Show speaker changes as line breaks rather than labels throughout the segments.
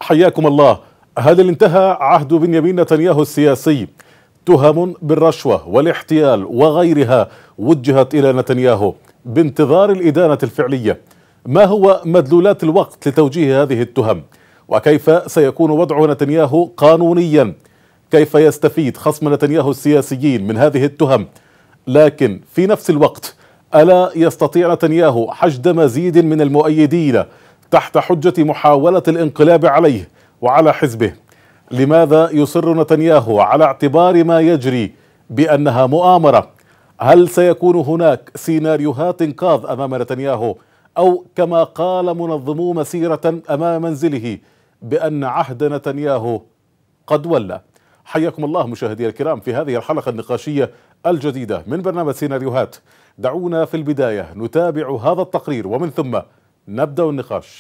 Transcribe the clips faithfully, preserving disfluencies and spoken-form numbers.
حياكم الله. هل انتهى عهد بنيامين نتنياهو السياسي؟ تهم بالرشوة والاحتيال وغيرها وجهت إلى نتنياهو بانتظار الإدانة الفعلية. ما هو مدلولات الوقت لتوجيه هذه التهم؟ وكيف سيكون وضع نتنياهو قانونيا؟ كيف يستفيد خصم نتنياهو السياسيين من هذه التهم؟ لكن في نفس الوقت ألا يستطيع نتنياهو حشد مزيد من المؤيدين تحت حجة محاولة الانقلاب عليه وعلى حزبه؟ لماذا يصر نتنياهو على اعتبار ما يجري بأنها مؤامرة؟ هل سيكون هناك سيناريوهات إنقاذ أمام نتنياهو، أو كما قال منظمو مسيرة أمام منزله بأن عهد نتنياهو قد ولى؟ حياكم الله مشاهدي الكرام في هذه الحلقة النقاشية الجديدة من برنامج سيناريوهات. دعونا في البداية نتابع هذا التقرير ومن ثم نبدأ النقاش.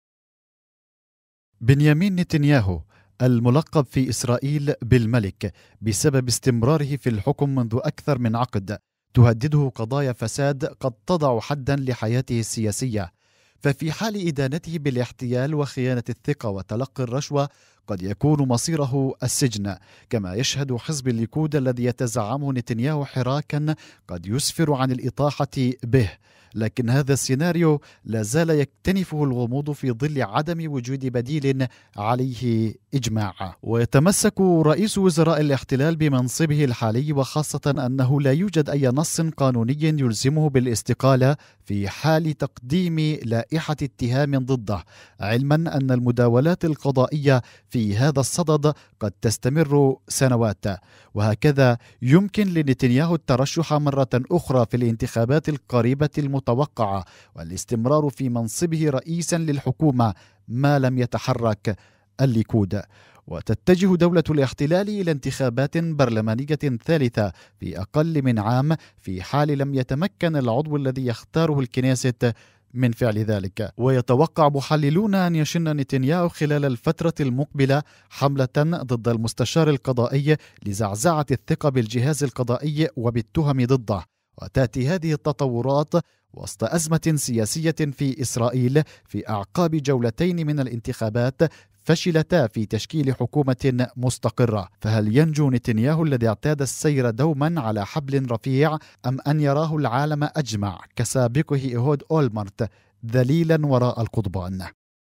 بنيامين نتنياهو الملقب في إسرائيل بالملك بسبب استمراره في الحكم منذ أكثر من عقد تهدده قضايا فساد قد تضع حدا لحياته السياسية، ففي حال إدانته بالاحتيال وخيانة الثقة وتلقي الرشوة قد يكون مصيره السجن، كما يشهد حزب الليكود الذي يتزعمه نتنياهو حراكا قد يسفر عن الإطاحة به. لكن هذا السيناريو لا زال يكتنفه الغموض في ظل عدم وجود بديل عليه إجماع. ويتمسك رئيس وزراء الاحتلال بمنصبه الحالي، وخاصة أنه لا يوجد أي نص قانوني يلزمه بالاستقالة في حال تقديم لائحة اتهام ضده، علما أن المداولات القضائية في هذا الصدد قد تستمر سنوات. وهكذا يمكن لنتنياهو الترشح مرة أخرى في الانتخابات القريبة المتوقعة والاستمرار في منصبه رئيسا للحكومة ما لم يتحرك الليكود. وتتجه دولة الاحتلال إلى انتخابات برلمانية ثالثة في أقل من عام في حال لم يتمكن العضو الذي يختاره الكنيست من فعل ذلك. ويتوقع محللون أن يشن نتنياهو خلال الفترة المقبلة حملة ضد المستشار القضائي لزعزعة الثقة بالجهاز القضائي وبالتهم ضده. وتأتي هذه التطورات وسط أزمة سياسية في إسرائيل في أعقاب جولتين من الانتخابات فشلتا في تشكيل حكومة مستقرة. فهل ينجو نتنياهو الذي اعتاد السير دوما على حبل رفيع، أم أن يراه العالم أجمع كسابقه إيهود أولمرت ذليلا وراء القضبان؟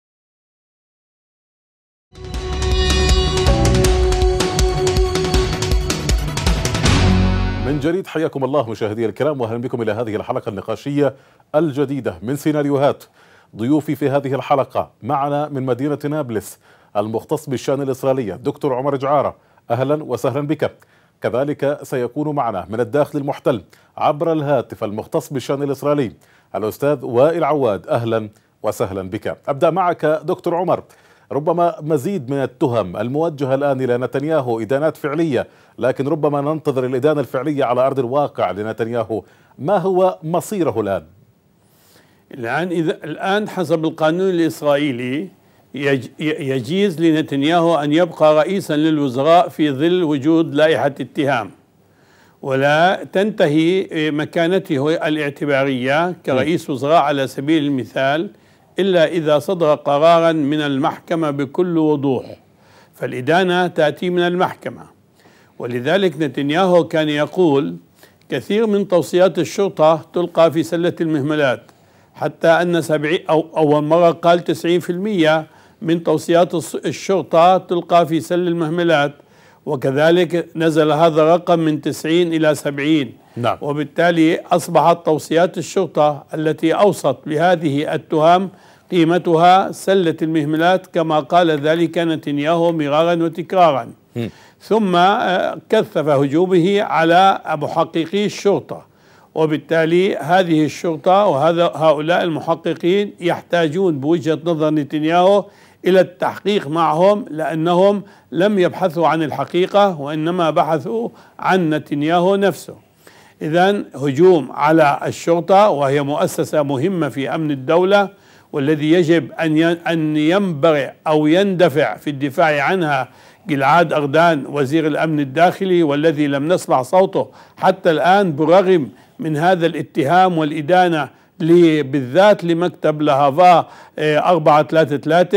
من جديد حياكم الله مشاهدي الكرام، واهلا بكم الى هذه الحلقه النقاشيه الجديده من سيناريوهات. ضيوفي في هذه الحلقه معنا من مدينه نابلس المختص بالشان الاسرائيلي الدكتور عمر جعاره، اهلا وسهلا بك. كذلك سيكون معنا من الداخل المحتل عبر الهاتف المختص بالشان الاسرائيلي الاستاذ وائل عواد، اهلا وسهلا بك. ابدا معك دكتور عمر، ربما مزيد من التهم الموجهة الآن إلى نتنياهو إدانات فعلية، لكن ربما ننتظر الإدانة الفعلية على أرض الواقع لنتنياهو. ما هو مصيره الآن؟
الآن إذا الآن حسب القانون الإسرائيلي يج يجيز لنتنياهو أن يبقى رئيسا للوزراء في ظل وجود لائحة اتهام، ولا تنتهي مكانته الاعتبارية كرئيس وزراء على سبيل المثال إلا إذا صدر قرارا من المحكمة بكل وضوح، فالإدانة تأتي من المحكمة. ولذلك نتنياهو كان يقول كثير من توصيات الشرطة تلقى في سلة المهملات، حتى أن سبعين أو أول مرة قال تسعين في المئة من توصيات الشرطة تلقى في سل المهملات، وكذلك نزل هذا الرقم من تسعين إلى سبعين.
نعم.
وبالتالي أصبحت توصيات الشرطة التي أوصت بهذه التهم قيمتها سلة المهملات كما قال ذلك نتنياهو مرارا وتكرارا. م. ثم كثف هجومه على محققي الشرطة، وبالتالي هذه الشرطة وهذا هؤلاء المحققين يحتاجون بوجهة نظر نتنياهو إلى التحقيق معهم، لأنهم لم يبحثوا عن الحقيقة وإنما بحثوا عن نتنياهو نفسه. إذن هجوم على الشرطة وهي مؤسسة مهمة في أمن الدولة، والذي يجب أن ينبرع أو يندفع في الدفاع عنها جلعاد أردان وزير الأمن الداخلي، والذي لم نسمع صوته حتى الآن برغم من هذا الاتهام والإدانة بالذات لمكتب لهافا أربعة ثلاثة ثلاثة.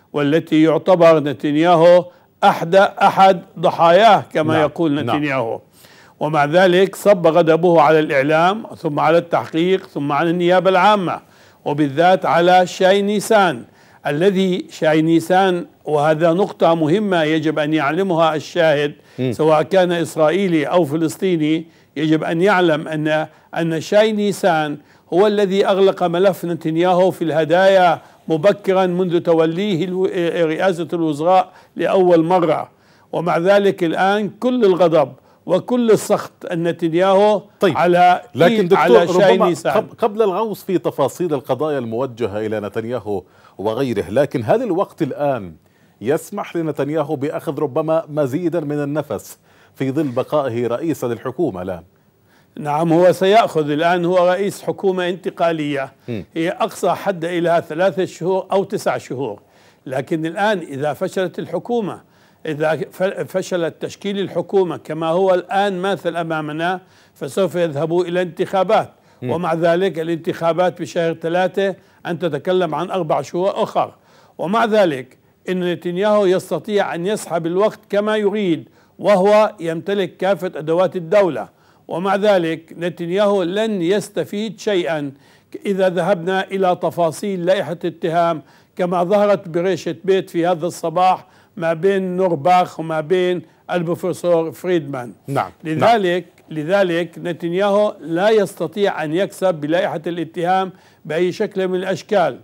والتي يعتبر نتنياهو أحد أحد ضحاياه كما نعم. يقول نتنياهو نعم. ومع ذلك صب غضبه على الإعلام ثم على التحقيق ثم على النيابة العامة، وبالذات على شاي نيسان الذي شاي نيسان، وهذا نقطة مهمة يجب أن يعلمها الشاهد م. سواء كان إسرائيلي أو فلسطيني، يجب أن يعلم أن أن شاي نيسان هو الذي أغلق ملف نتنياهو في الهدايا مبكرا منذ توليه رئاسة الوزراء لأول مرة، ومع ذلك الآن كل الغضب وكل السخط نتنياهو
طيب.
على
لكن
على شاي نيسان.
قبل الغوص في تفاصيل القضايا الموجهة إلى نتنياهو وغيره، لكن هل الوقت الآن يسمح لنتنياهو بأخذ ربما مزيدا من النفس في ظل بقائه رئيسا للحكومة الآن؟
نعم، هو سيأخذ الآن، هو رئيس حكومة انتقالية م. هي أقصى حد إلى ثلاثة شهور أو تسع شهور، لكن الآن إذا فشلت الحكومة، إذا فشلت تشكيل الحكومة كما هو الآن ماثل أمامنا، فسوف يذهبوا إلى انتخابات م. ومع ذلك الانتخابات بشهر ثلاثة، أن تتكلم عن أربع شهور أخر، ومع ذلك إن نتنياهو يستطيع أن يسحب الوقت كما يريد وهو يمتلك كافة أدوات الدولة، ومع ذلك نتنياهو لن يستفيد شيئا إذا ذهبنا إلى تفاصيل لائحة اتهام كما ظهرت بريشة بيت في هذا الصباح ما بين نورباخ وما بين البروفيسور فريدمان.
نعم.
لذلك نعم. لذلك نتنياهو لا يستطيع أن يكسب بلائحة الاتهام بأي شكل من الأشكال،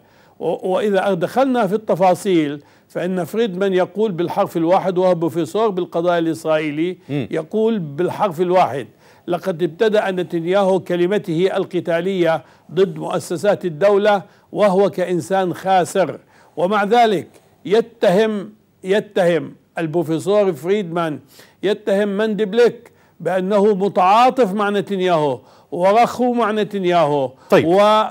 وإذا دخلنا في التفاصيل فإن فريدمان يقول بالحرف الواحد، وهو بروفيسور بالقضاء الإسرائيلي م. يقول بالحرف الواحد: لقد ابتدأ نتنياهو كلمته القتالية ضد مؤسسات الدولة وهو كإنسان خاسر، ومع ذلك يتهم يتهم البروفيسور فريدمان يتهم مندبليك بأنه متعاطف مع نتنياهو ورخو مع نتنياهو
طيب.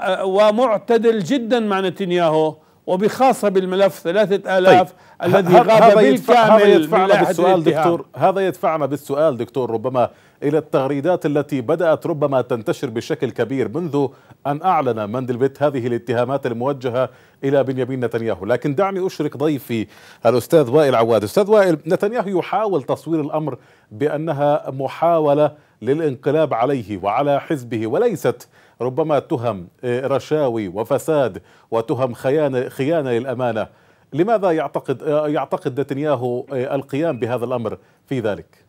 ومعتدل جدا مع نتنياهو، وبخاصة بالملف ثلاثة آلاف
طيب.
الذي غاب بالكامل.
هذا يدفعنا بالسؤال دكتور هذا يدفعنا بالسؤال دكتور ربما إلى التغريدات التي بدأت ربما تنتشر بشكل كبير منذ أن أعلن مندلبيت هذه الاتهامات الموجهة إلى بنيامين نتنياهو. لكن دعني أشرك ضيفي الأستاذ وائل عواد. أستاذ وائل، نتنياهو يحاول تصوير الأمر بأنها محاولة للانقلاب عليه وعلى حزبه، وليست ربما تهم رشاوي وفساد وتهم خيانة خيانة للأمانة. لماذا يعتقد يعتقد نتنياهو القيام بهذا الأمر في ذلك؟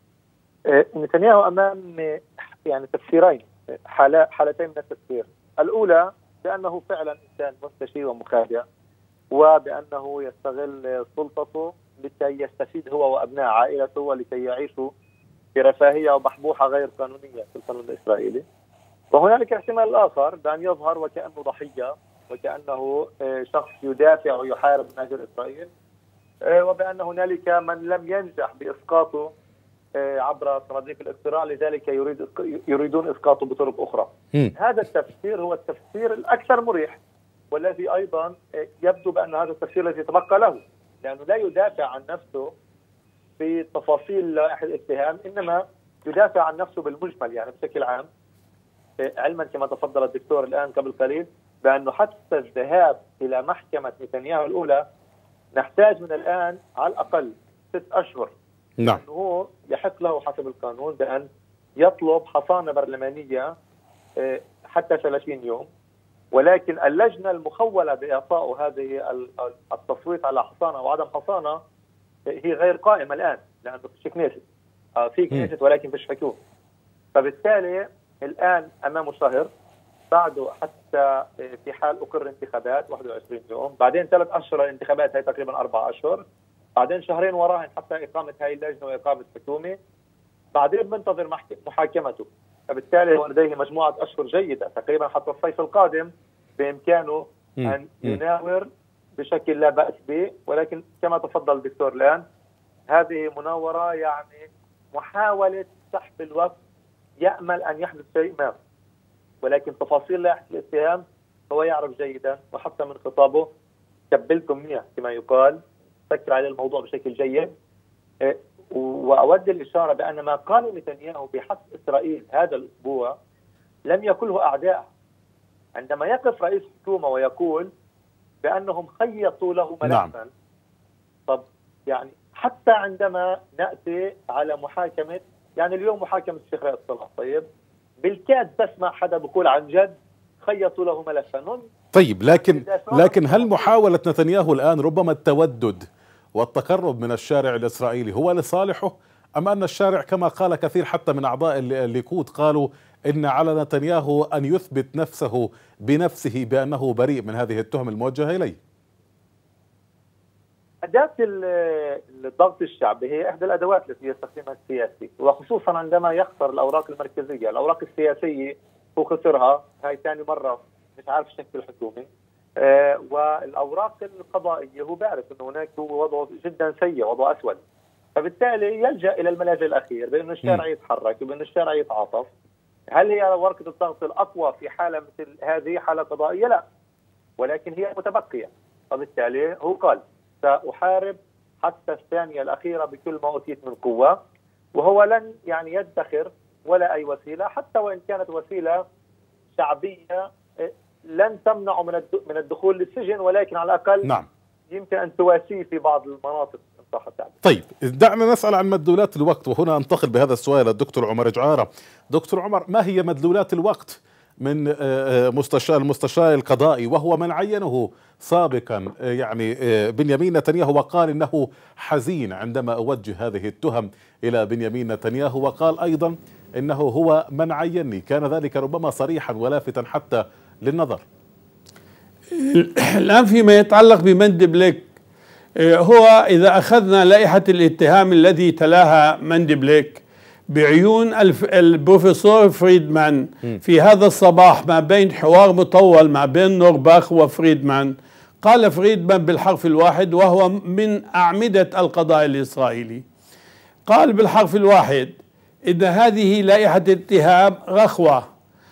نتنياهو أمام يعني تفسيرين، حالة حالتين من التفسير. الأولى بأنه فعلا إنسان مستشي ومخادع، وبأنه يستغل سلطته لكي يستفيد هو وأبناء عائلته ولكي يعيشوا في رفاهية وبحبوحة غير قانونية في القانون الإسرائيلي. وهنالك احتمال آخر بأن يظهر وكأنه ضحية، وكأنه شخص يدافع ويحارب من أجل إسرائيل، وبأن هنالك من لم ينجح بإسقاطه عبر صناديق الاقتراع، لذلك يريد يريدون إسقاطه بطرق أخرى. م. هذا التفسير هو التفسير الأكثر مريح، والذي أيضا يبدو بأن هذا التفسير الذي يتبقى له، لأنه لا يدافع عن نفسه في تفاصيل لائحة الاتهام، إنما يدافع عن نفسه بالمجمل يعني بشكل عام، علما كما تفضل الدكتور الآن قبل قليل بأنه حتى الذهاب إلى محكمة نتنياهو الأولى نحتاج من الآن على الأقل ست أشهر.
نعم.
هو يحق له حسب القانون بأن يطلب حصانة برلمانية حتى ثلاثين يوم، ولكن اللجنة المخولة بإعطاء هذه التصويت على حصانة أو عدم حصانة هي غير قائمة الآن، لأنه فيش كنيست، في كنيست ولكن فيش حكومة. فبالتالي الآن أمامه شهر، بعده حتى في حال أقر انتخابات واحد وعشرين يوم، بعدين ثلاث أشهر الانتخابات هي تقريبا أربع أشهر، بعدين شهرين وراهن حتى إقامة هاي اللجنة وإقامة حكومة، بعدين بنتظر محاكمته. فبالتالي هو لديه مجموعة أشهر جيدة تقريبا حتى الصيف القادم، بإمكانه أن يناور بشكل لا بأس به. ولكن كما تفضل الدكتور الآن، هذه مناورة يعني محاولة سحب الوقت، يأمل أن يحدث شيء ما، ولكن تفاصيل لائحة الاتهام هو يعرف جيدا، وحتى من خطابه كبلكم مياه كما يقال، فكر على الموضوع بشكل جيد. وأود الإشارة بأن ما قال نتنياهو بحق إسرائيل هذا الأسبوع لم يقله أعداء. عندما يقف رئيس حكومة ويقول بأنهم خيطوا له ملفا.
نعم.
طب يعني حتى عندما نأتي على محاكمة، يعني اليوم محاكمة الشيخ رائد صلاح، طيب بالكاد تسمع حدا بيقول عن جد خيطوا له ملفا.
طيب لكن لكن هل محاولة نتنياهو الآن ربما التودد والتقرب من الشارع الإسرائيلي هو لصالحه، أم أن الشارع كما قال كثير حتى من أعضاء الليكود قالوا إن على نتنياهو أن يثبت نفسه بنفسه بأنه بريء من هذه التهم الموجهة إليه؟
أداة الضغط الشعبي هي إحدى الأدوات التي يستخدمها السياسي، وخصوصا عندما يخسر الأوراق المركزية. الأوراق السياسية هو خسرها هاي ثاني مرة مش عارف شكل الحكومة، آه والأوراق القضائية هو بيعرف أنه هناك هو وضعه جدا سيء، وضعه أسود، فبالتالي يلجأ إلى الملاجئ الأخير بأنه الشارع يتحرك وبأنه الشارع يتعاطف. هل هي ورقة الضغط الأقوى في حالة مثل هذه حالة قضائية؟ لا، ولكن هي متبقية. فبالتالي هو قال سأحارب حتى الثانية الأخيرة بكل ما أوتيت من قوة، وهو لن يعني يدخر ولا أي وسيلة، حتى وإن كانت وسيلة شعبية لن تمنعه من من الدخول للسجن، ولكن على الأقل
نعم
يمكن أن تواسيه في بعض المناطق.
طيب دعنا نسأل عن مدلولات الوقت، وهنا أنتقل بهذا السؤال للدكتور عمر جعارة. دكتور عمر، ما هي مدلولات الوقت من مستشار المستشار القضائي وهو من عينه سابقا يعني بنيامين نتنياهو، وقال إنه حزين عندما أوجه هذه التهم إلى بنيامين نتنياهو، وقال أيضا إنه هو من عيني، كان ذلك ربما صريحا ولافتا حتى للنظر.
الآن فيما يتعلق بمندبليك، هو إذا أخذنا لائحة الاتهام الذي تلاها مندبليك بعيون البروفيسور فريدمان في هذا الصباح ما بين حوار مطول ما بين نورباخ وفريدمان، قال فريدمان بالحرف الواحد، وهو من أعمدة القضاء الإسرائيلي، قال بالحرف الواحد إن هذه لائحة اتهام رخوة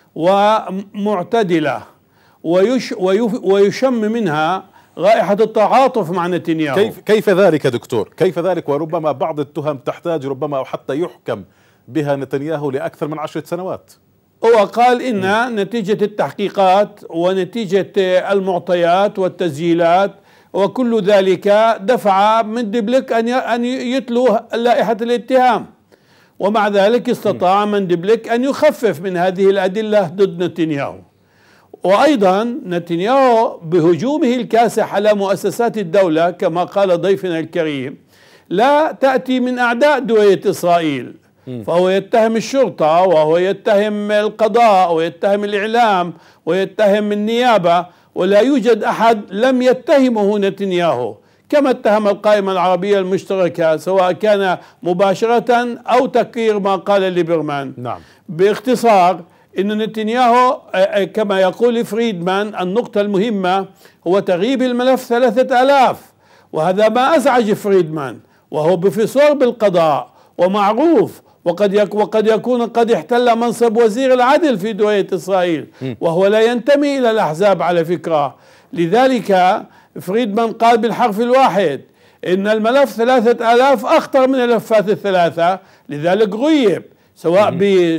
ومعتدلة ويش ويشم منها رائحة التعاطف مع نتنياهو.
كيف كيف ذلك دكتور؟ كيف ذلك وربما بعض التهم تحتاج ربما أو حتى يحكم بها نتنياهو لأكثر من عشرة سنوات؟
هو قال إن نتيجة التحقيقات ونتيجة المعطيات والتسجيلات وكل ذلك دفع مندبليك أن أن يتلو لائحة الاتهام، ومع ذلك استطاع مندبليك أن يخفف من هذه الأدلة ضد نتنياهو. وأيضا نتنياهو بهجومه الكاسح على مؤسسات الدولة كما قال ضيفنا الكريم لا تأتي من أعداء دولة إسرائيل، فهو يتهم الشرطة وهو يتهم القضاء ويتهم الإعلام ويتهم النيابة، ولا يوجد أحد لم يتهمه نتنياهو، كما اتهم القائمة العربية المشتركة سواء كان مباشرة أو تكرير ما قال ليبرمان.
نعم.
باختصار إن نتنياهو كما يقول فريدمان النقطة المهمة هو تغييب الملف ثلاثة آلاف، وهذا ما أزعج فريدمان، وهو بروفيسور بالقضاء ومعروف، وقد يك وقد يكون قد احتل منصب وزير العدل في دولة إسرائيل، وهو لا ينتمي إلى الأحزاب على فكرة. لذلك فريدمان قال بالحرف الواحد إن الملف ثلاثة آلاف أخطر من الملفات الثلاثة، لذلك غيب سواء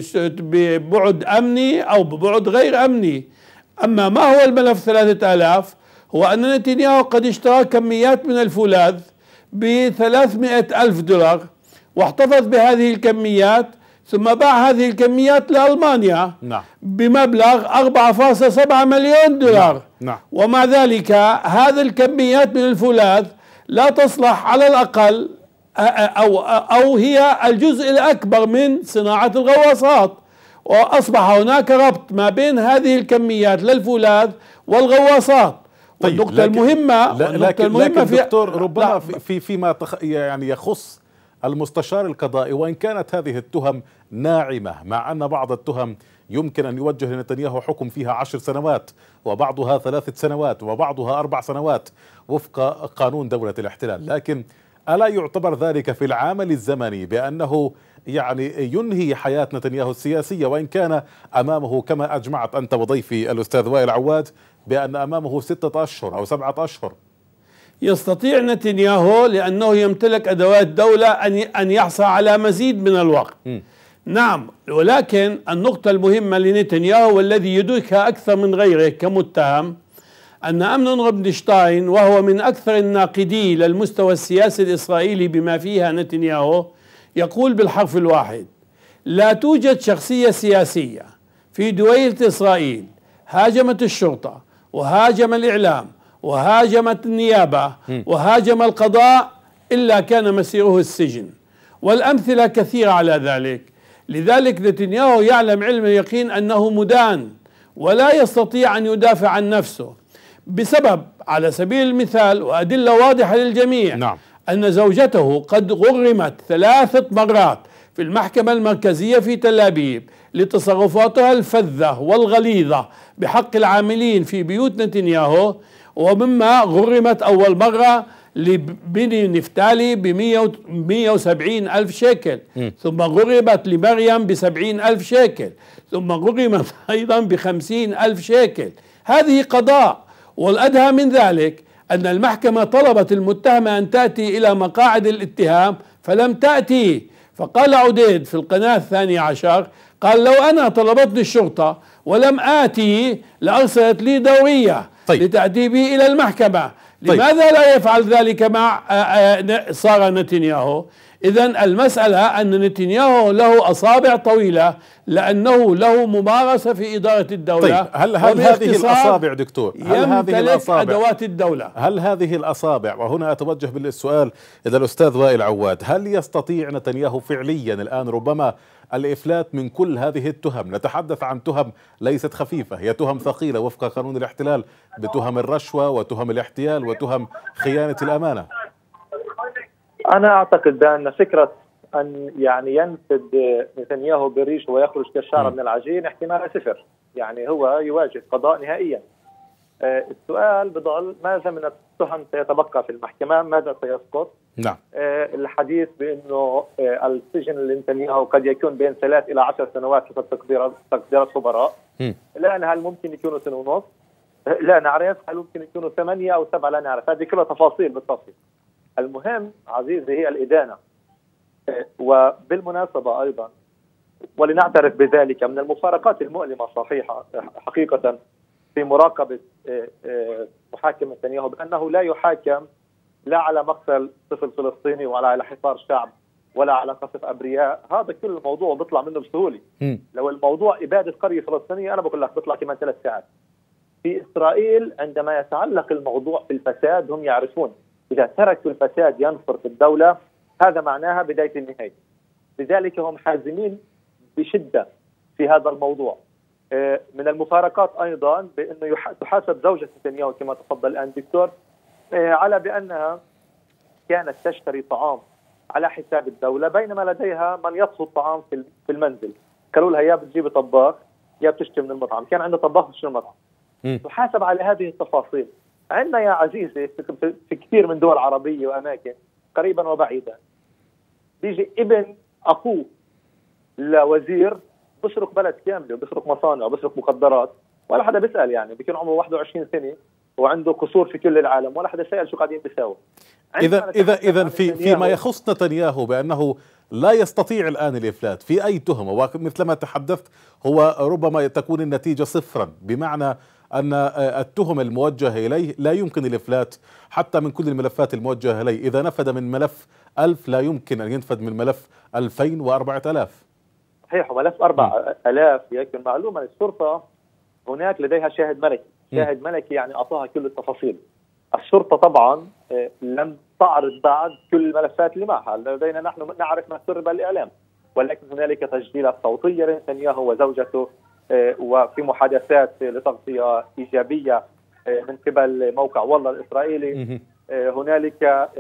ببعد أمني أو ببعد غير أمني. أما ما هو الملف ثلاثة آلاف؟ هو أن نتنياهو قد اشترى كميات من الفولاذ بثلاثمائة ألف دولار واحتفظ بهذه الكميات، ثم باع هذه الكميات لألمانيا
نعم.
بمبلغ أربعة فاصلة سبعة مليون دولار.
نعم. نعم.
ومع ذلك هذه الكميات من الفولاذ لا تصلح على الأقل أو, أو هي الجزء الأكبر من صناعة الغواصات، وأصبح هناك ربط ما بين هذه الكميات للفولاذ والغواصات.
طيب
والنقطة المهمة
لكن, المهمة لكن دكتور ربما في فيما يعني يخص المستشار القضائي، وإن كانت هذه التهم ناعمة، مع أن بعض التهم يمكن أن يوجه لنتنياهو حكم فيها عشر سنوات وبعضها ثلاثة سنوات وبعضها أربع سنوات وفق قانون دولة الاحتلال، لكن ألا يعتبر ذلك في العامل الزمني بأنه يعني ينهي حياة نتنياهو السياسية، وإن كان أمامه كما أجمعت أنت وضيفي الأستاذ وائل عواد بأن أمامه ستة أشهر أو سبعة أشهر؟
يستطيع نتنياهو لأنه يمتلك أدوات دولة أن يحصل على مزيد من الوقت. م. نعم، ولكن النقطة المهمة لنتنياهو والذي يدركها أكثر من غيره كمتهم أن أمنون روبنشتاين وهو من أكثر الناقدي للمستوى السياسي الإسرائيلي بما فيها نتنياهو يقول بالحرف الواحد: لا توجد شخصية سياسية في دويلة إسرائيل هاجمت الشرطة وهاجم الإعلام وهاجمت النيابة وهاجم القضاء إلا كان مسيره السجن، والأمثلة كثيرة على ذلك. لذلك نتنياهو يعلم علم اليقين أنه مدان ولا يستطيع أن يدافع عن نفسه، بسبب على سبيل المثال وأدلة واضحة للجميع
نعم.
أن زوجته قد غرمت ثلاثة مرات في المحكمة المركزية في تل أبيب لتصرفاتها الفذة والغليظة بحق العاملين في بيوت نتنياهو، ومما غرمت أول مرة لبني نفتالي بمئة وسبعين ألف شيكل، م. ثم غرمت لمريم بسبعين ألف شيكل، ثم غرمت أيضا بخمسين ألف شيكل. هذه قضاء. والأدهى من ذلك أن المحكمة طلبت المتهمة أن تأتي إلى مقاعد الاتهام فلم تأتي، فقال عديد في القناة الثانية عشر قال: لو أنا طلبتني الشرطة ولم آتي لأرسلت لي دورية طيب. لتأتي بي إلى المحكمة. طيب. لماذا لا يفعل ذلك مع سارة نتنياهو؟ إذن المسألة أن نتنياهو له أصابع طويلة لأنه له ممارسة في إدارة الدولة.
طيب. هل, هل هذه الأصابع دكتور هل هذه الأصابع
أدوات الدولة
هل هذه الأصابع وهنا أتوجه بالسؤال إلى الأستاذ وائل عواد، هل يستطيع نتنياهو فعليا الآن ربما الإفلات من كل هذه التهم؟ نتحدث عن تهم ليست خفيفة، هي تهم ثقيلة وفق قانون الاحتلال، بتهم الرشوة وتهم الاحتيال وتهم خيانة الأمانة.
أنا أعتقد بأن فكرة أن يعني ينفذ نتنياهو بالريش ويخرج كالشعر من العجين احتمال صفر، يعني هو يواجه قضاء نهائيا. آه السؤال بضل: ماذا من التهم سيتبقى في المحكمة؟ ماذا سيسقط؟
نعم.
آه الحديث بأنه آه السجن لنتنياهو قد يكون بين ثلاث إلى عشر سنوات حسب تقديرات تقديرات خبراء. لا هل ممكن يكونوا سنة ونص؟ لا نعرف. هل ممكن يكونوا ثمانية أو سبعة؟ لا نعرف. هذه كلها تفاصيل بالتفصيل. المهم عزيزي هي الإدانة. وبالمناسبة أيضا ولنعترف بذلك، من المفارقات المؤلمة صحيحة حقيقة في مراقبة محاكم نتنياهو بأنه لا يحاكم لا على مقتل طفل فلسطيني ولا على حصار شعب ولا على قصف أبرياء. هذا كل الموضوع بيطلع منه بسهولة. لو الموضوع إبادة قرية فلسطينية أنا بقول لك بيطلع كمان ثلاث ساعات. في إسرائيل عندما يتعلق الموضوع في الفساد هم يعرفون إذا تركوا الفساد ينفر في الدولة هذا معناها بداية النهاية. لذلك هم حازمين بشدة في هذا الموضوع. من المفارقات أيضا بأنه تحاسب زوجة نتنياهو كما تفضل الآن دكتور على بأنها كانت تشتري طعام على حساب الدولة بينما لديها من يطهو الطعام في المنزل. قالوا لها يا بتجيب طباخ يا بتشتري من المطعم، كان عندها طباخ بتشتري من المطعم. تحاسب على هذه التفاصيل. عندنا يا عزيزي في كثير من دول عربية وأماكن قريبا وبعيدا بيجي ابن أخوه لوزير بسرق بلد كامله وبسرق مصانع وبسرق مخدرات ولا حدا بيسأل، يعني بيكون عمره واحد وعشرين سنة وعنده قصور في كل العالم ولا حدا سأل شو قاعدين بيساووا.
إذا إذا إذا في فيما يخص نتنياهو بأنه لا يستطيع الآن الإفلات في أي تهمة، ومثلما تحدثت هو ربما تكون النتيجة صفرا، بمعنى أن التهم الموجهة إليه لا يمكن الإفلات حتى من كل الملفات الموجهة إليه. إذا نفذ من ملف ألف لا يمكن أن ينفذ من ملف ألفين وأربعة آلاف.
صحيح. وملف أربعة آلاف يكون معلومة للشرطة هناك لديها شاهد ملكي. شاهد ملكي يعني أعطاها كل التفاصيل. الشرطة طبعا لم تعرض بعد كل الملفات اللي معها. لدينا نحن نعرف ما سرب الإعلام، ولكن هنالك تسجيلات صوتية لنتنياهو وزوجته وفي محادثات لتغطية إيجابية من قبل موقع والله الإسرائيلي. هنالك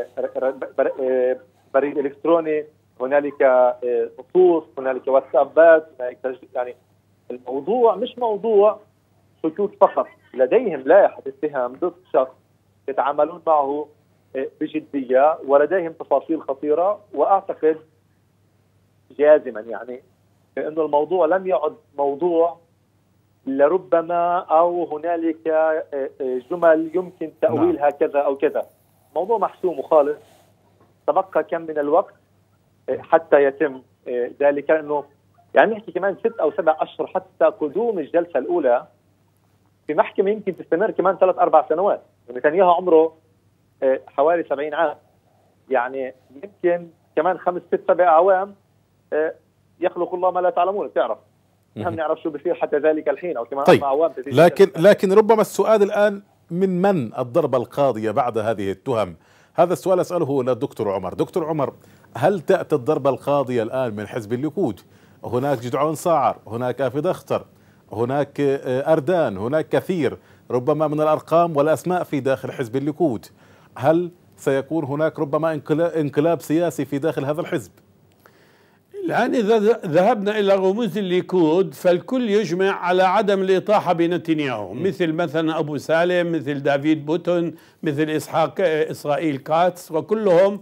بريد إلكتروني، هنالك نصوص، هنالك واتسابات. يعني الموضوع مش موضوع سكوت فقط، لديهم لائحة اتهام ضد شخص يتعاملون معه بجدية ولديهم تفاصيل خطيرة. وأعتقد جازما يعني انه الموضوع لم يعد موضوع لربما او هنالك جمل يمكن تأويلها كذا او كذا. موضوع محسوم وخالص. تبقى كم من الوقت حتى يتم ذلك، انه يعني نحكي كمان ست او سبع اشهر حتى قدوم الجلسة الاولى في محكمه يمكن تستمر كمان ثلاث اربع سنوات، ونتنياهو عمره حوالي سبعين عام، يعني يمكن كمان خمس ست سبع اعوام يخلق الله ما لا تعلمون. بتعرف نحن نعرف شو بصير حتى ذلك الحين، او كمان
طيب.
اعوام.
لكن لكن ربما السؤال الان من من الضربه القاضيه بعد هذه التهم؟ هذا السؤال اساله للدكتور عمر. دكتور عمر، هل تاتي الضربه القاضيه الان من حزب الليكود؟ هناك جدعون صاعر، هناك افي دختر، هناك اردان، هناك كثير ربما من الارقام والاسماء في داخل حزب الليكود. هل سيكون هناك ربما انقلاب سياسي في داخل هذا الحزب؟
الآن إذا ذهبنا إلى رموز الليكود فالكل يجمع على عدم الإطاحة بنتنياهو، مثل مثلا أبو سالم، مثل دافيد بوتون، مثل إسحاق إسرائيل كاتس، وكلهم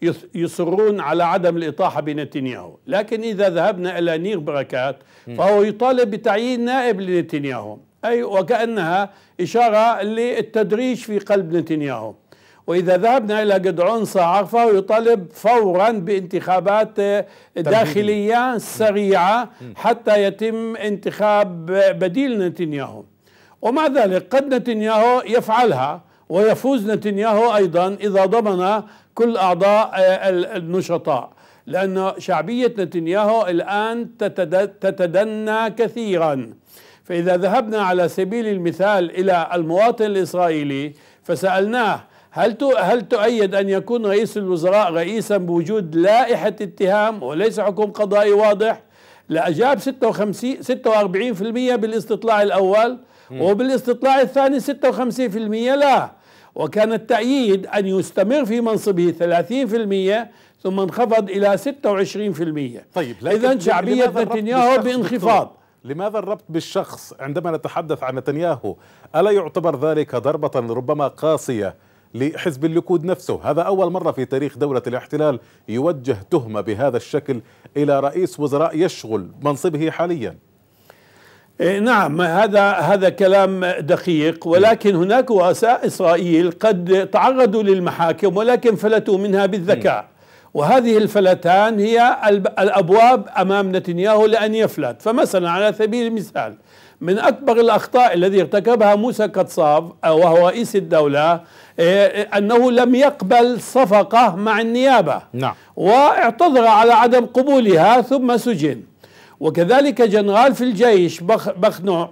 يصرون على عدم الإطاحة بنتنياهو. لكن إذا ذهبنا إلى نير بركات فهو يطالب بتعيين نائب لنتنياهو، أي وكأنها إشارة للتدريج في قلب نتنياهو. وإذا ذهبنا إلى جدعون صاعر فهو يطالب فورا بانتخابات داخلية سريعة حتى يتم انتخاب بديل نتنياهو. ومع ذلك قد نتنياهو يفعلها ويفوز نتنياهو أيضا إذا ضمن كل أعضاء النشطاء، لأن شعبية نتنياهو الآن تتدنى كثيرا. فإذا ذهبنا على سبيل المثال إلى المواطن الإسرائيلي فسألناه هل هل تؤيد أن يكون رئيس الوزراء رئيسا بوجود لائحة اتهام وليس حكم قضائي واضح؟ لأجاب ستة وخمسين ستة وأربعين بالمئة بالاستطلاع الأول، وبالاستطلاع الثاني ستة وخمسين بالمئة لا. وكان التأييد أن يستمر في منصبه ثلاثين بالمئة ثم انخفض إلى ستة وعشرين بالمئة.
طيب،
إذن شعبية نتنياهو بانخفاض.
لماذا الربط بالشخص عندما نتحدث عن نتنياهو؟ ألا يعتبر ذلك ضربة ربما قاسية لحزب الليكود نفسه؟ هذا أول مرة في تاريخ دولة الاحتلال يوجه تهمة بهذا الشكل إلى رئيس وزراء يشغل منصبه حاليا.
نعم، هذا هذا كلام دقيق، ولكن هناك رؤساء إسرائيل قد تعرضوا للمحاكم ولكن فلتوا منها بالذكاء، وهذه الفلتان هي الأبواب أمام نتنياهو لأن يفلت. فمثلا على سبيل المثال من أكبر الأخطاء الذي ارتكبها موسى قطصاف وهو رئيس الدولة أنه لم يقبل صفقة مع النيابة.
نعم.
واعتذر على عدم قبولها ثم سجن. وكذلك جنرال في الجيش بخنوع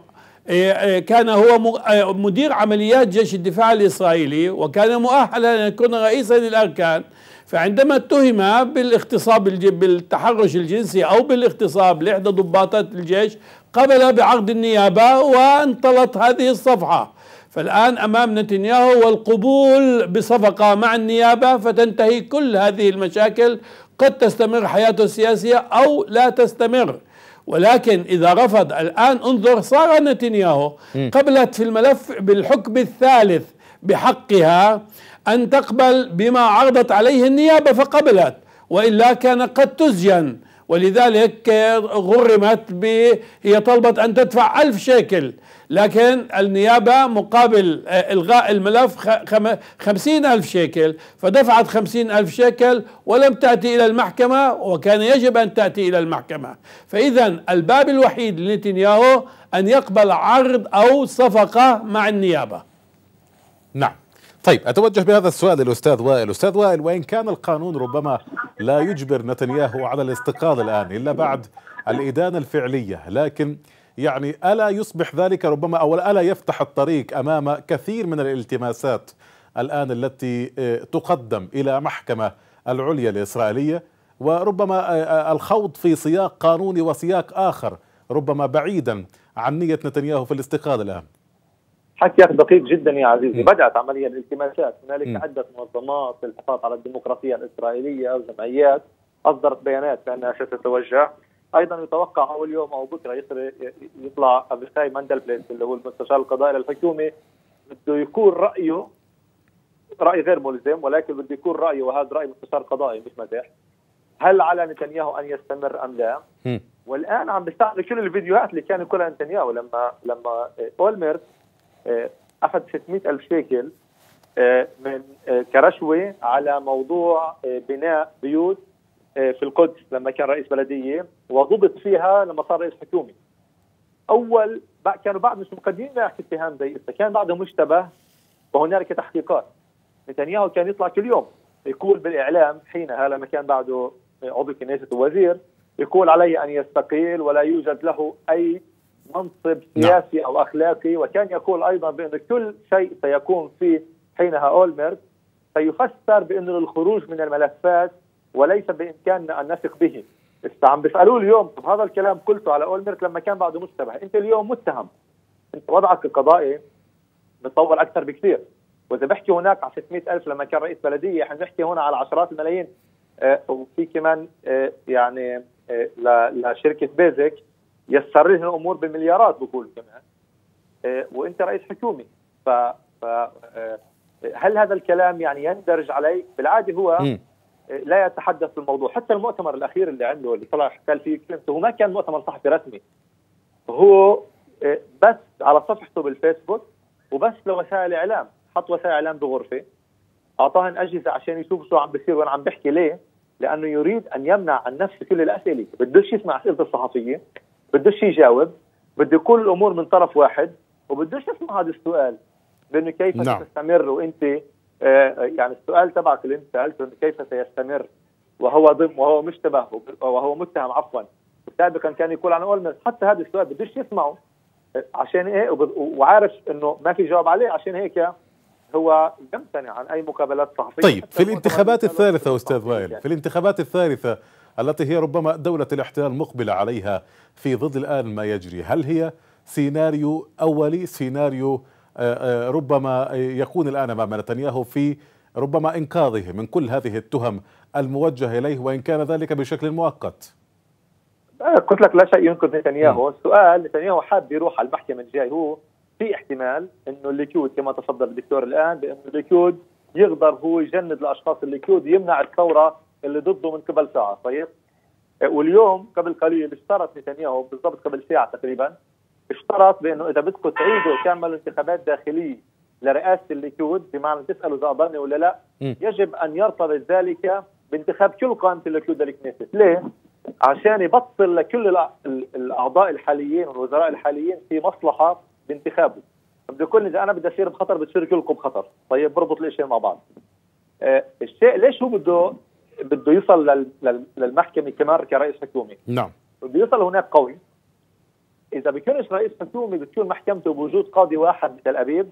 كان هو مدير عمليات جيش الدفاع الإسرائيلي وكان مؤهلا أن يكون رئيسا للأركان، فعندما اتهم بالاغتصاب بالتحرش الجنسي أو بالاغتصاب لإحدى ضباطات الجيش قبل بعرض النيابة وانطلت هذه الصفحة. فالآن أمام نتنياهو والقبول بصفقة مع النيابة فتنتهي كل هذه المشاكل، قد تستمر حياته السياسية أو لا تستمر. ولكن إذا رفض الآن انظر صار نتنياهو قبلت في الملف بالحكم الثالث بحقها أن تقبل بما عرضت عليه النيابة فقبلت، وإلا كان قد تسجن. ولذلك غرمت ب هي طلبت أن تدفع ألف شيكل، لكن النيابة مقابل إلغاء الملف خمسين ألف شيكل، فدفعت خمسين ألف شيكل ولم تأتي إلى المحكمة وكان يجب أن تأتي إلى المحكمة. فإذا الباب الوحيد لنتنياهو أن يقبل عرض أو صفقة مع النيابة.
نعم. طيب، أتوجه بهذا السؤال للأستاذ وائل. أستاذ وائل، وإن كان القانون ربما لا يجبر نتنياهو على الاستقالة الآن إلا بعد الإدانة الفعلية، لكن يعني ألا يصبح ذلك ربما أو ألا يفتح الطريق أمام كثير من الالتماسات الآن التي تقدم إلى محكمة العليا الإسرائيلية، وربما الخوض في سياق قانوني وسياق آخر ربما بعيدا عن نية نتنياهو في الاستقالة الآن؟
حكيك دقيق جدا يا عزيزي. بدأت عمليا الالتماسات، هنالك عدة منظمات للحفاظ على الديمقراطية الإسرائيلية وجمعيات أصدرت بيانات بأنها ستتوجه. أيضا يتوقع أول يوم أو بكرة يطلع أبيخاي ماندلبليت اللي هو المستشار القضائي للحكومة، بده يكون رأيه رأي غير ملزم، ولكن بده يكون رأيه، وهذا رأي مستشار قضائي مش مزاح، هل على نتنياهو أن يستمر أم لا؟ م. والآن عم بيستعرض كل الفيديوهات اللي كان يقولها نتنياهو لما لما أولمرت أخذ ستمئة ألف شيكل من كرشوة على موضوع بناء بيوت في القدس لما كان رئيس بلدية، وضبط فيها لما صار رئيس حكومي. اول كانوا بعد مش مقدمين بحث اتهام زي إذا كان بعده مشتبه وهنالك تحقيقات. نتنياهو كان يطلع كل يوم يقول بالاعلام حينها لما كان بعده عضو كنيسه ووزير، يقول عليه ان يستقيل ولا يوجد له اي منصب سياسي او اخلاقي، وكان يقول ايضا بان كل شيء سيكون فيه حينها اولمرت سيفسر بانه الخروج من الملفات وليس بامكاننا ان نثق به. بس عم بيسالوه اليوم طب هذا الكلام قلته على اولمرت لما كان بعده مشتبه، انت اليوم متهم، انت وضعك القضائي متطور اكثر بكثير، واذا بحكي هناك على ستمئة ألف لما كان رئيس بلديه، احنا بنحكي هنا على عشرات الملايين. آه وفي كمان آه يعني آه لشركه بيزك يسر لهم الامور بالمليارات بقول كمان، آه وانت رئيس حكومي. ف, ف آه هل هذا الكلام يعني يندرج عليه؟ بالعاده هو م. لا يتحدث في الموضوع. حتى المؤتمر الاخير اللي عنده اللي طلع قال فيه كلمته، هو ما كان مؤتمر صحفي رسمي، هو بس على صفحته بالفيسبوك وبس لوسائل اعلام، حط وسائل اعلام بغرفه، اعطاهن اجهزه عشان يشوف شو عم بيصير وانا عم بحكي. ليه؟ لانه يريد ان يمنع عن نفسه كل الاسئله، بدوش يسمع اسئله الصحفيه، بدوش يجاوب، بده يقول الامور من طرف واحد، وبدوش يسمع هذا السؤال بانه كيف نعم. تستمر وانت آه يعني السؤال تبعك اللي انت سالته انه كيف سيستمر وهو ضمن وهو مشتبه وهو متهم عفوا، سابقا كان يقول عن اولمرت، حتى هذا السؤال بدوش يسمعه عشان ايه، وعارف انه ما في جواب عليه، عشان هيك هو يمتنع عن اي مقابلات صحفيه.
طيب في الانتخابات الثالثه استاذ وائل، في الانتخابات الثالثة التي هي ربما دولة الاحتلال مقبلة عليها في ظل الآن ما يجري، هل هي سيناريو أولي، سيناريو ربما يكون الآن أمام نتنياهو في ربما إنقاذه من كل هذه التهم الموجهة إليه وإن كان ذلك بشكل مؤقت؟
قلت لك لا شيء ينقذ نتنياهو. السؤال نتنياهو حاب يروح على المحكمة الجاي، هو في احتمال انه الليكود كما تفضل الدكتور الان بانه الليكود يقدر هو يجند الاشخاص الليكود يمنع الثوره اللي ضده من قبل ساعه. طيب واليوم قبل قليل اشترط نتنياهو بالضبط قبل ساعه تقريبا، اشترط بانه اذا بدكم تعيدوا تعملوا انتخابات داخليه لرئاسه الليكود، بمعنى تسالوا اذا اضلني ولا لا، م. يجب ان يرتبط ذلك بانتخاب كل قائمه الليكود للكنيست. ليه؟ عشان يبطل لكل الاعضاء الحاليين والوزراء الحاليين في مصلحه بانتخابه. بده يقول اذا انا بدي اصير بخطر بتصير كلكم بخطر. طيب بربط الاشياء مع بعض. آه الشيء ليش هو بده بده يوصل لل للمحكمه كمان كرئيس حكومي؟
نعم.
بده يوصل هناك قوي. اذا بيكونش رئيس حكومي بتكون محكمته بوجود قاضي واحد بتل ابيب،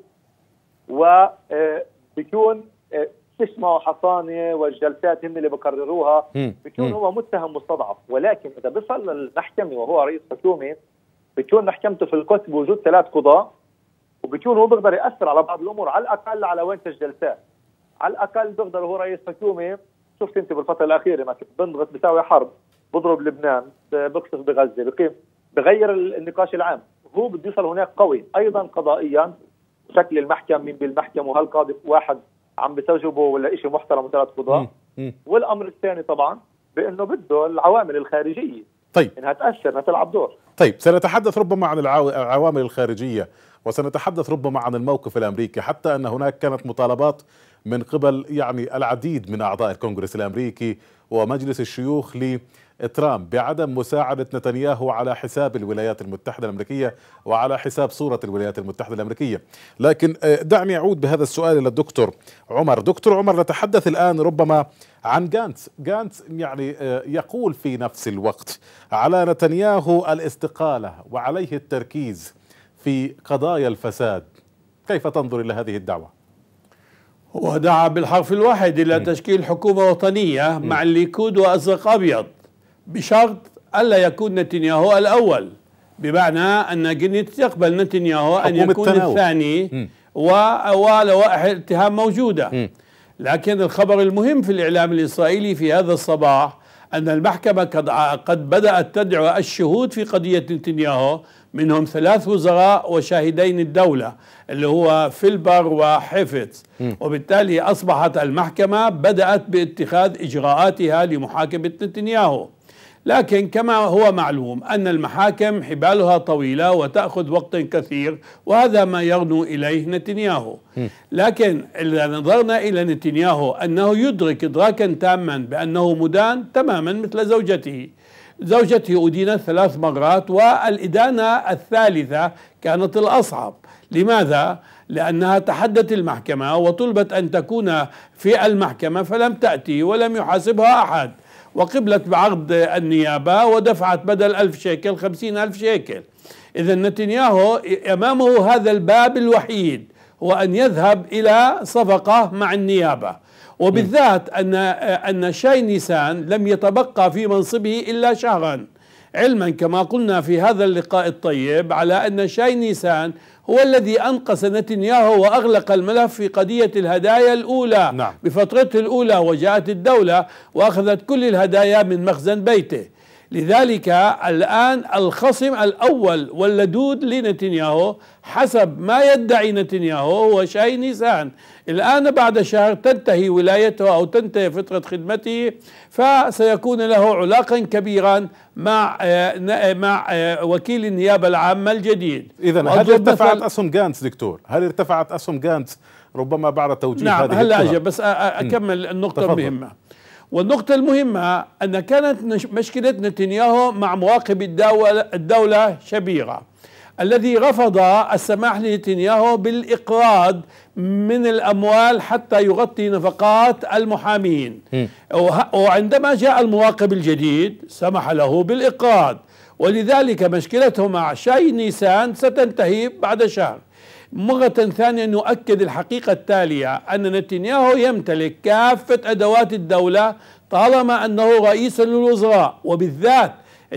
وبيكون آه تسمعوا حصانه والجلسات هم اللي بقرروها، بيكون هو متهم مستضعف. ولكن اذا بيصل للمحكمه وهو رئيس حكومي بتكون محكمته في القدس بوجود ثلاث قضاة، وبيكون هو بيقدر ياثر على بعض الامور، على الاقل على وين الجلسات، على الاقل بيقدر هو رئيس حكومي. شفت انت بالفتره الاخيره ما بنضغط بيساوي حرب، بضرب لبنان، بقصف بغزه، بقيم بغير النقاش العام. هو بده يوصل هناك قوي ايضا قضائيا، شكل المحكمه مين بالمحكمه وهل قاضي واحد عم بتوجبه ولا شيء محترم وثلاث قضاة. والامر الثاني طبعا بانه بده العوامل الخارجيه
طيب
انها تاثر انها تلعب دور.
طيب سنتحدث ربما عن العوامل الخارجيه، وسنتحدث ربما عن الموقف الامريكي، حتى ان هناك كانت مطالبات من قبل يعني العديد من اعضاء الكونغرس الامريكي ومجلس الشيوخ لترامب بعدم مساعده نتنياهو على حساب الولايات المتحده الامريكيه وعلى حساب صوره الولايات المتحده الامريكيه. لكن دعني اعود بهذا السؤال الى الدكتور عمر. دكتور عمر، نتحدث الان ربما عن جانتس. جانتس يعني يقول في نفس الوقت على نتنياهو الاستقاله وعليه التركيز في قضايا الفساد. كيف تنظر الى هذه الدعوه؟
هو دعا بالحرف الواحد الى م. تشكيل حكومه وطنيه م. مع الليكود وازرق ابيض، بشرط الا يكون نتنياهو الاول، بمعنى ان جنيت يقبل نتنياهو ان يكون التناول. الثاني ولوائح الاتهام موجوده. م. لكن الخبر المهم في الاعلام الاسرائيلي في هذا الصباح ان المحكمه قد قد بدات تدعو الشهود في قضيه نتنياهو، منهم ثلاث وزراء وشاهدين الدولة اللي هو فيلبر وحيفتس، وبالتالي أصبحت المحكمة بدأت باتخاذ إجراءاتها لمحاكمة نتنياهو. لكن كما هو معلوم أن المحاكم حبالها طويلة وتأخذ وقت كثير، وهذا ما يرنو إليه نتنياهو. لكن إذا نظرنا إلى نتنياهو أنه يدرك إدراكا تاما بأنه مدان تماما مثل زوجته، زوجته أدينت ثلاث مرات، والإدانة الثالثة كانت الأصعب. لماذا؟ لأنها تحدت المحكمة وطلبت أن تكون في المحكمة فلم تأتي ولم يحاسبها أحد، وقبلت بعرض النيابة ودفعت بدل ألف شيكل خمسين ألف شيكل. إذا نتنياهو أمامه هذا الباب الوحيد، هو أن يذهب إلى صفقة مع النيابة، وبالذات أن أن شاي نيسان لم يتبقى في منصبه إلا شهرا، علما كما قلنا في هذا اللقاء الطيب على أن شاي نيسان هو الذي أنقذ نتنياهو وأغلق الملف في قضية الهدايا الأولى. نعم. بفترته الأولى، وجاءت الدولة وأخذت كل الهدايا من مخزن بيته. لذلك الآن الخصم الأول واللدود لنتنياهو حسب ما يدعي نتنياهو هو شاي نيسان. الآن بعد شهر تنتهي ولايته أو تنتهي فترة خدمته، فسيكون له علاقا كبيرا مع مع وكيل النيابة العامة الجديد.
إذا هل ارتفعت أسهم غانتس دكتور؟ هل ارتفعت أسهم غانتس ربما بعد توجيه
نعم
هذه
هلا
التهم؟
أجي بس أكمل النقطة المهمة. والنقطة المهمة أن كانت مشكلة نتنياهو مع مواقب الدولة, الدولة شبيرة، الذي رفض السماح لنتنياهو بالإقراض من الأموال حتى يغطي نفقات المحامين، وعندما جاء المواقب الجديد سمح له بالإقراض، ولذلك مشكلته مع شاي نيسان ستنتهي بعد شهر. مرة ثانية نؤكد الحقيقة التالية، أن نتنياهو يمتلك كافة أدوات الدولة طالما أنه رئيس للوزراء، وبالذات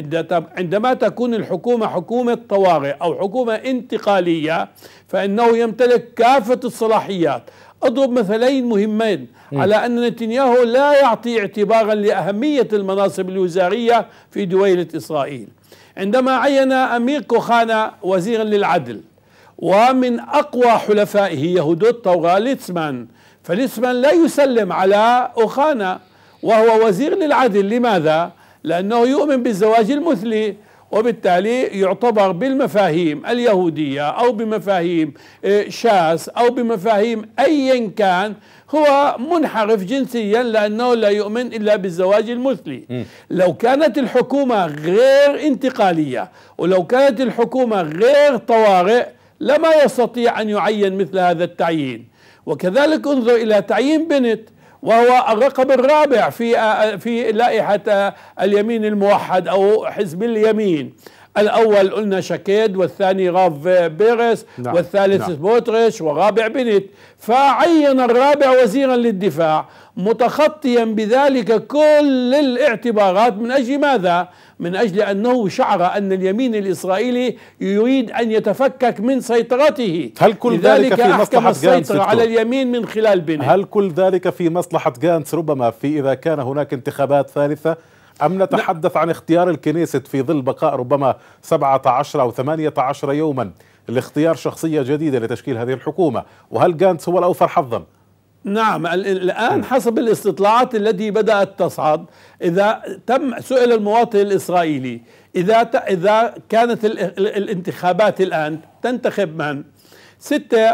عندما تكون الحكومة حكومة طوارئ أو حكومة انتقالية فإنه يمتلك كافة الصلاحيات. أضرب مثلين مهمين على أن نتنياهو لا يعطي اعتبارا لأهمية المناصب الوزارية في دويلة إسرائيل. عندما عين أمير كوخانا وزيرا للعدل، ومن أقوى حلفائه يهودوت طورا ليتسمان، فليتسمان لا يسلم على أوخانا وهو وزير للعدل. لماذا؟ لأنه يؤمن بالزواج المثلي، وبالتالي يعتبر بالمفاهيم اليهودية أو بمفاهيم شاس أو بمفاهيم أيا كان هو منحرف جنسيا، لأنه لا يؤمن إلا بالزواج المثلي. م. لو كانت الحكومة غير انتقالية ولو كانت الحكومة غير طوارئ لما يستطيع أن يعين مثل هذا التعيين. وكذلك انظر إلى تعيين بنت وهو الرقم الرابع في في لائحة اليمين الموحد أو حزب اليمين. الأول قلنا شاكيد، والثاني راف بيرس، نعم. والثالث نعم. سموتريش، والرابع بنت. فعين الرابع وزيرا للدفاع متخطيا بذلك كل الاعتبارات. من أجل ماذا؟ من أجل أنه شعر أن اليمين الإسرائيلي يريد أن يتفكك من سيطرته.
هل كل ذلك في مصلحة غانتس
على اليمين من خلال بنت؟
هل كل ذلك في مصلحة غانتس ربما في إذا كان هناك انتخابات ثالثة، أم نتحدث عن اختيار الكنيست في ظل بقاء ربما سبعة عشر أو ثمانية عشر يوما لاختيار شخصية جديدة لتشكيل هذه الحكومة؟ وهل غانتس هو الأوفر حظا؟
نعم الآن حسب الاستطلاعات التي بدأت تصعد، إذا تم سئل المواطن الإسرائيلي إذا إذا كانت الانتخابات الآن تنتخب من؟ ستة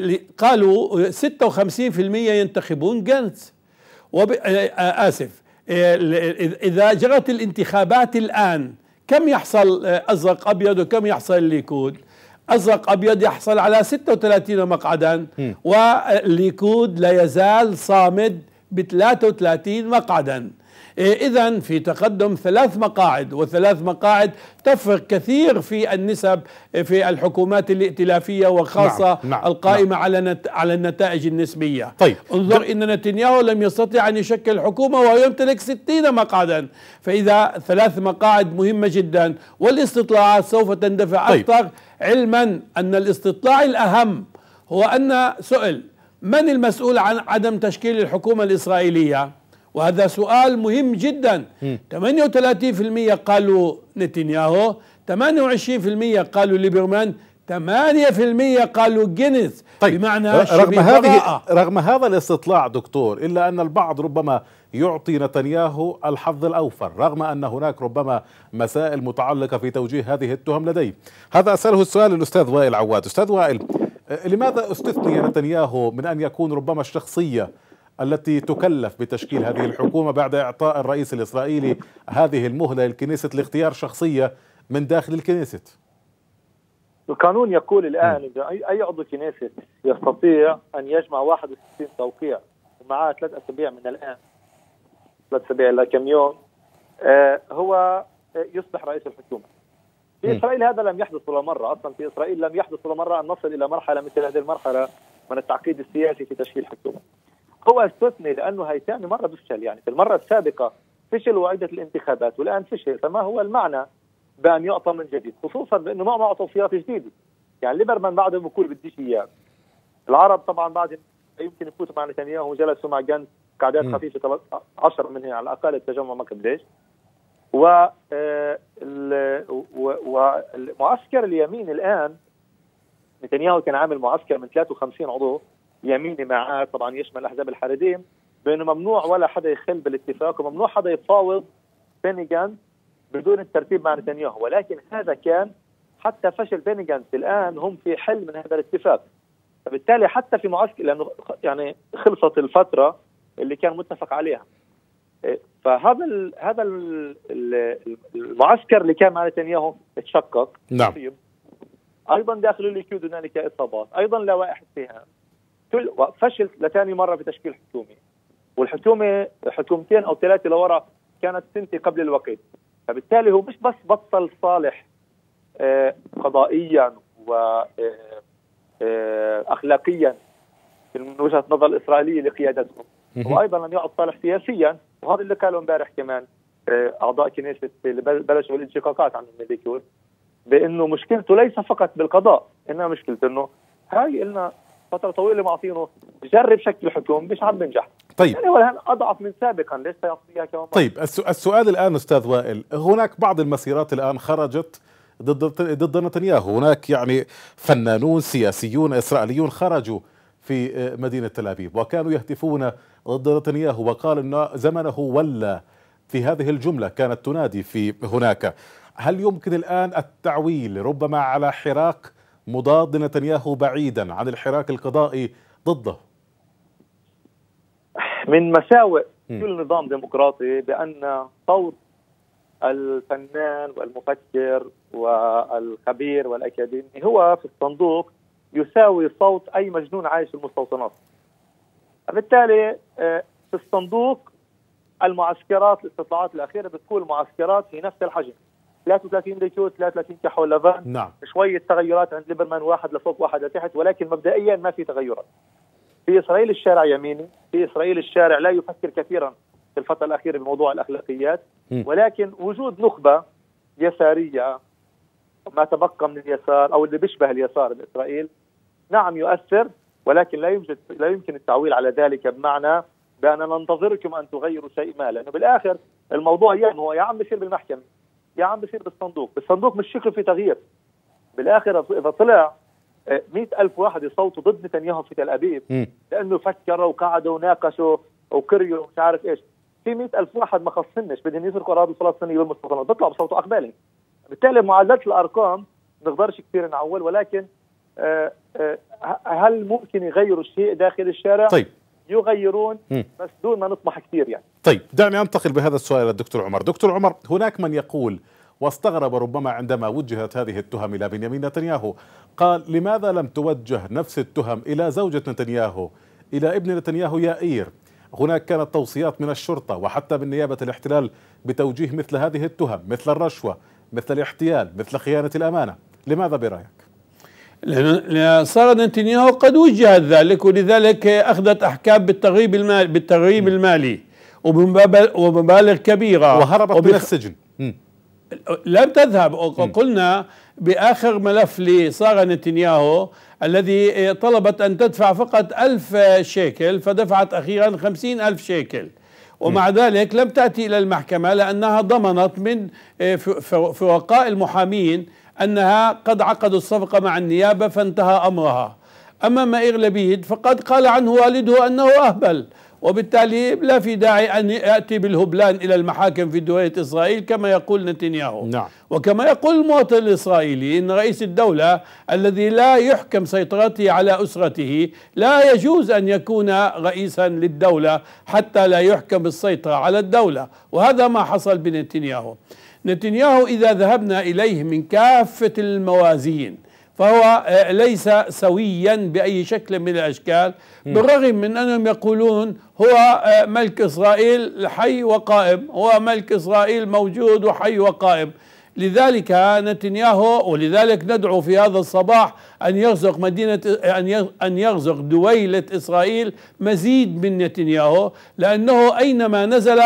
قالوا ستة وخمسين بالمئة ينتخبون غانتس. وب... آسف إذا جرت الانتخابات الآن كم يحصل أزرق أبيض وكم يحصل الليكود؟ أزرق أبيض يحصل على ستة وثلاثين مقعدا، والليكود لا يزال صامد ب ثلاثة وثلاثين مقعدا. إذن في تقدم ثلاث مقاعد، وثلاث مقاعد تفرق كثير في النسب في الحكومات الائتلافية وخاصة نعم. نعم. القائمة نعم. على على النتائج النسبية.
طيب.
انظر إن نتنياهو لم يستطع أن يشكل حكومة وهو يمتلك ستين مقعدا، فإذا ثلاث مقاعد مهمة جدا، والاستطلاعات سوف تندفع طيب. أكثر، علما أن الاستطلاع الأهم هو أن سئل من المسؤول عن عدم تشكيل الحكومة الإسرائيلية، وهذا سؤال مهم جدا. ثمانية وثلاثين بالمئة قالوا نتنياهو، ثمانية وعشرين بالمئة قالوا ليبرمان، ثمانية بالمئة قالوا غانتس.
طيب.
بمعنى
رغم هذه رغم هذا الاستطلاع دكتور، إلا أن البعض ربما يعطي نتنياهو الحظ الأوفر، رغم أن هناك ربما مسائل متعلقة في توجيه هذه التهم لديه. هذا أسأله السؤال الأستاذ وائل عواد. أستاذ وائل، لماذا استثني نتنياهو من أن يكون ربما الشخصية التي تكلف بتشكيل هذه الحكومة بعد إعطاء الرئيس الإسرائيلي هذه المهلة للكنيست لاختيار شخصية من داخل الكنيست؟
القانون يقول الآن إذا أي عضو كنيست يستطيع أن يجمع واحد وستين توقيع ومعاه ثلاث أسابيع من الآن، ثلاث أسابيع إلى كم يوم، آه هو يصبح رئيس الحكومة. في إسرائيل هذا لم يحدث ولا مرة، أصلا في إسرائيل لم يحدث ولا مرة أن نصل إلى مرحلة مثل هذه المرحلة من التعقيد السياسي في تشكيل حكومة. هو استثني لأنه هي ثاني مرة بفشل، يعني في المرة السابقة فشل وعدة الانتخابات والآن فشل، فما هو المعنى بأن يعطى من جديد، خصوصا بأنه ما معه توصيات جديدة. يعني ليبرمان بعده بقول بديش إياه، العرب طبعا بعد يمكن يفوتوا مع نتنياهو وجلسوا مع جنس قعدات خفيفة عشر منها على الأقل التجمع ما قبليش. والمعسكر اليمين الآن نتنياهو كان عامل معسكر من ثلاثة وخمسين عضو يميني معاه، طبعا يشمل الأحزاب الحريديم، بأنه ممنوع ولا حدا يخل بالاتفاق وممنوع حدا يفاوض بيني جانتس بدون الترتيب مع نتنياهو. ولكن هذا كان حتى فشل بيني جانتس، الآن هم في حل من هذا الاتفاق. فبالتالي حتى في معسكر، لأنه يعني خلصت الفترة اللي كان متفق عليها، فهذا ال هذا ال المعسكر اللي كان مع نتنياهو اتشقق.
نعم.
ايضا داخل الليكود هنالك اصابات، ايضا لوائح اتهام، فشل لثاني مره في تشكيل حكومه، والحكومه حكومتين او ثلاثه لورا كانت سنتي قبل الوقت. فبالتالي هو مش بس بطل صالح آه قضائيا واخلاقيا آه من وجهه نظر الاسرائيليه لقيادتهم، وايضا لم يعد صالح سياسيا. وهذا اللي قاله امبارح كمان اعضاء كنيسه اللي بلشوا الانشقاقات عن الليكود، بانه مشكلته ليس فقط بالقضاء، انما مشكلته انه هاي لنا فتره طويله معطينه جرب شكل حكومه مش عم بنجح.
طيب
يعني هو الان اضعف من سابقا، ليس يعطيها كمان.
طيب السؤال الان استاذ وائل، هناك بعض المسيرات الان خرجت ضد ضد نتنياهو، هناك يعني فنانون سياسيون اسرائيليون خرجوا في مدينة تل أبيب وكانوا يهتفون ضد نتنياهو، وقال أن زمنه ولا في هذه الجملة كانت تنادي في هناك. هل يمكن الآن التعويل ربما على حراك مضاد لنتنياهو بعيدا عن الحراك القضائي ضده؟
من مساوئ كل نظام ديمقراطي بأن صوت الفنان والمفكر والخبير والأكاديمي هو في الصندوق يساوي صوت أي مجنون عايش في المستوطنات. بالتالي في الصندوق المعسكرات الاستطلاعات الأخيرة بتكون المعسكرات في نفس الحجم، ثلاثة وثلاثين ليكود، ثلاثة وثلاثين كحول لافان.
نعم.
شوية تغيرات عند ليبرمان، واحد لفوق واحد لتحت، ولكن مبدئيا ما في تغيرات. في إسرائيل الشارع يميني، في إسرائيل الشارع لا يفكر كثيرا في الفترة الأخيرة بموضوع الأخلاقيات، ولكن وجود نخبة يسارية ما تبقى من اليسار أو اللي بيشبه اليسار بإسرائيل نعم يؤثر، ولكن لا يوجد لا يمكن التعويل على ذلك بمعنى بأن ننتظركم أن تغيروا شيء ما، لأنه بالآخر الموضوع يعني هو يا عم بيصير بالمحكمة يا عم بيصير بالصندوق، بالصندوق مش شكله في تغيير. بالآخر إذا طلع مئة ألف واحد يصوتوا ضد نتنياهو في تل أبيب لأنه فكروا وقعدوا وناقشوا وكريوا ومش عارف إيش، في مئة ألف واحد ما خصنش بدهم يسرقوا أراضي الفلسطينية والمستوطنات بيطلعوا بصوتوا أقبالي. بالتالي معادلة الأرقام نقدرش كثير نعول، ولكن آه آه هل ممكن يغيروا شيء داخل الشارع؟
طيب
يغيرون م. بس دون ما نطمح كثير يعني.
طيب دعني أنتقل بهذا السؤال للدكتور عمر. دكتور عمر، هناك من يقول واستغرب ربما عندما وجهت هذه التهم إلى بنيامين نتنياهو، قال لماذا لم توجه نفس التهم إلى زوجة نتنياهو، إلى ابن نتنياهو يائير؟ هناك كانت توصيات من الشرطة وحتى من نيابة الاحتلال بتوجيه مثل هذه التهم، مثل الرشوة، مثل الاحتيال، مثل خيانة الأمانة. لماذا برأيك؟
لأن صار نتنياهو قد وجه ذلك، ولذلك أخذت أحكام بالتغريب المالي بالتغريب المالي ومبالغ كبيرة،
وهربت وبخ... من السجن. م.
لم تذهب. وقلنا بآخر ملف لصار نتنياهو الذي طلبت أن تدفع فقط ألف شيكل فدفعت أخيرا خمسين ألف شيكل، ومع ذلك لم تأتي إلى المحكمة لأنها ضمنت من في وقاء المحامين أنها قد عقدوا الصفقة مع النيابة فانتهى أمرها. أما مائير لبيد فقد قال عنه والده أنه أهبل، وبالتالي لا في داعي أن يأتي بالهبلان إلى المحاكم في دولة إسرائيل كما يقول نتنياهو.
نعم.
وكما يقول المواطن الإسرائيلي إن رئيس الدولة الذي لا يحكم سيطرته على أسرته لا يجوز أن يكون رئيسا للدولة حتى لا يحكم السيطرة على الدولة، وهذا ما حصل بنتنياهو. نتنياهو إذا ذهبنا إليه من كافة الموازين فهو ليس سويا بأي شكل من الأشكال، بالرغم من أنهم يقولون هو ملك إسرائيل حي وقائم، هو ملك إسرائيل موجود وحي وقائم. لذلك نتنياهو، ولذلك ندعو في هذا الصباح أن يرزق مدينة أن يرزق دويلة إسرائيل مزيد من نتنياهو، لأنه أينما نزل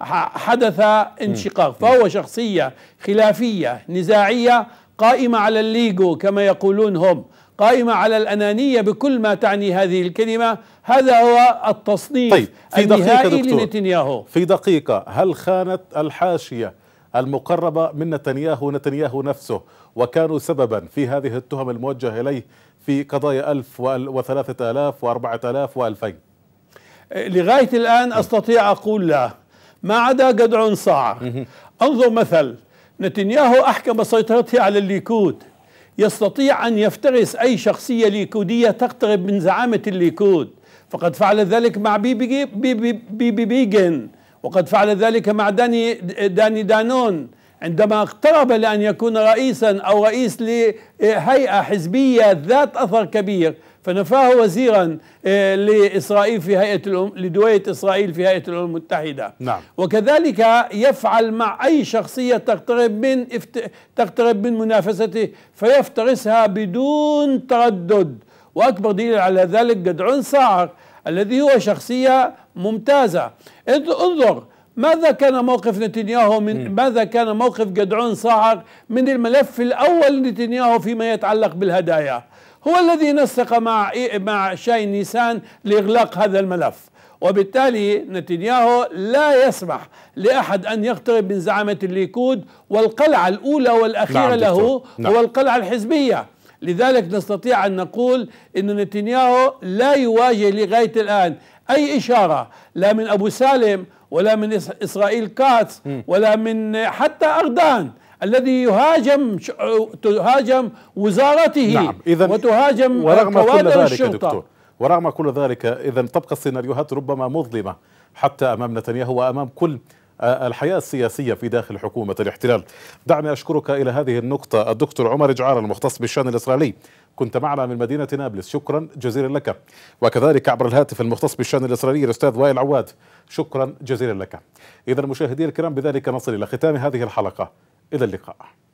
حدث انشقاق. فهو شخصية خلافية نزاعية قائمة على الليجو كما يقولون هم، قائمة على الأنانية بكل ما تعني هذه الكلمة. هذا هو التصنيف
طيب في
النهائي
دقيقة
لنتنياهو.
في دقيقة، هل خانت الحاشية المقربة من نتنياهو نتنياهو نفسه وكانوا سببا في هذه التهم الموجهة إليه في قضايا ألف وثلاثة آلاف وأربعة آلاف وألفين؟
لغاية الآن أستطيع أقول لا، ما عدا جدعون صاعر. انظر مثل نتنياهو أحكم سيطرته على الليكود، يستطيع أن يفترس أي شخصية ليكودية تقترب من زعامة الليكود، فقد فعل ذلك مع بيبي بيبي بيبي بيجن، وقد فعل ذلك مع داني داني دانون عندما اقترب لأن يكون رئيسا أو رئيس لهيئة حزبية ذات أثر كبير، فنفاه وزيرا لإسرائيل في هيئة الأم لدولة إسرائيل في هيئة الأمم المتحدة.
نعم.
وكذلك يفعل مع أي شخصية تقترب من تقترب من منافسته فيفترسها بدون تردد. وأكبر دليل على ذلك جدعون صاعر الذي هو شخصية ممتازة. انظر ماذا كان موقف نتنياهو من ماذا كان موقف جدعون صاعر من الملف الأول لنتنياهو فيما يتعلق بالهدايا. هو الذي نسق مع مع شاي نيسان لإغلاق هذا الملف، وبالتالي نتنياهو لا يسمح لأحد أن يقترب من زعامة الليكود، والقلعة الأولى والأخيرة نعم له نعم. هو القلعة الحزبية. لذلك نستطيع أن نقول أن نتنياهو لا يواجه لغاية الآن أي إشارة لا من أبو سالم ولا من إسرائيل كاتس ولا من حتى أردان الذي يهاجم تهاجم وزارته
نعم.
وتهاجم كوادر الشرطة. دكتور
ورغم كل ذلك إذا تبقى السيناريوهات ربما مظلمة حتى أمام نتنياهو وأمام كل الحياة السياسية في داخل حكومة الاحتلال. دعني أشكرك إلى هذه النقطة الدكتور عمر جعار المختص بالشأن الإسرائيلي، كنت معنا من مدينة نابلس، شكرا جزيلا لك. وكذلك عبر الهاتف المختص بالشأن الإسرائيلي الأستاذ وائل عواد، شكرا جزيلا لك. إذا المشاهدين الكرام بذلك نصل إلى ختام هذه الحلقة، إلى اللقاء.